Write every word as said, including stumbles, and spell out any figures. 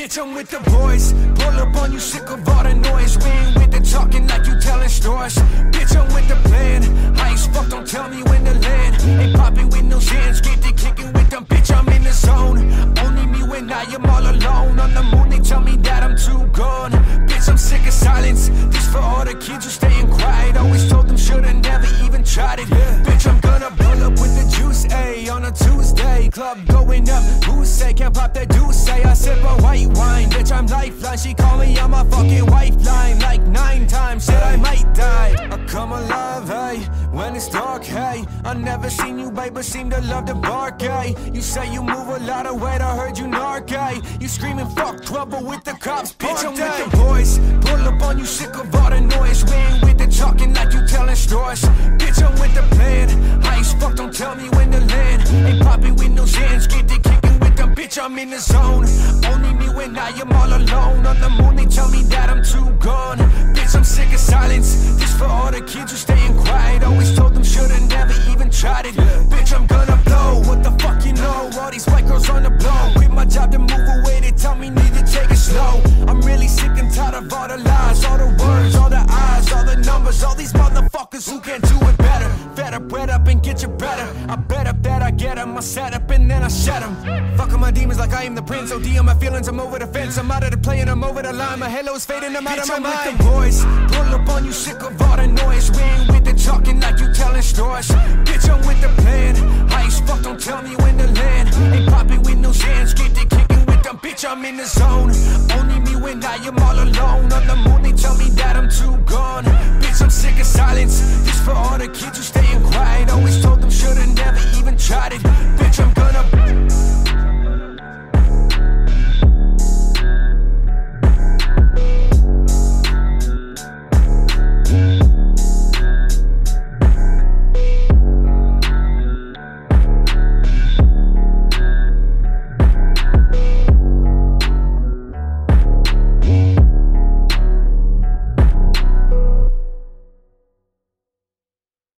Bitch, I'm with the boys. Pull up on you, sick of all the noise. We ain't with the talking like you telling stories. Bitch, I'm with the plan. High as fuck, don't tell me when to land. Ain't popping with no zans, get the kicking with them. Bitch, I'm in the zone. Only me when I am all alone. On the moon, they tell me that I'm too gone. Bitch, I'm sick of silence. This for all the kids who staying quiet. Always told them shoulda never even tried it. Yeah. Bitch, I'm gonna pull up with the juice, ayy, on a Tuesday. Club going up, who say can't pop that juice? Say I sip a white wine. Bitch, I'm lifeline. She call me on my fucking wife line. Like nine times, said I might die. I come alive, hey, when it's dark, hey. I never seen you, babe, but seem to love to bark, hey. You say you move a lot of weight, I heard you narc, hey. You screaming fuck trouble with the cops, bitch, I'm with the boys. Pull up on you, sick of all the noise. We ain't with the talking like you telling stories. Bitch, I'm with the plan. High as fuck, don't tell me when to land. Ain't popping with no zans, get the kicking with them. Bitch, I'm in the zone. Only me when I am all alone. On the moon, they tell me that I'm too gone. Bitch, I'm sick of silence. This for all the kids who staying quiet. Always told them shoulda never even tried it. Bitch, I'm gonna blow. What the fuck you know? All these white girls on the blow. Quit my job to move away. They tell me need to take it slow. I'm really sick and tired of all the lies, all the words, all the eyes, all the numbers, all these motherfuckers who can't do it better. Fed up, wet up, and get you better. I bet up that I get them. I set up and then I shed them. Fucking my demons like I am the prince. O D on my feelings, I'm over the fence. I'm out of the play and I'm over the line. My halo is fading, I'm out of my mind. With the boys, pull up on you, sick of all the noise. We ain't with the talking like you telling stories. Bitch, I'm with the plan. High as fuck, don't tell me when to land. Ain't popping with no zans, get the kicking with them. Bitch, I'm in the zone. Only me when I am all alone. On the moon,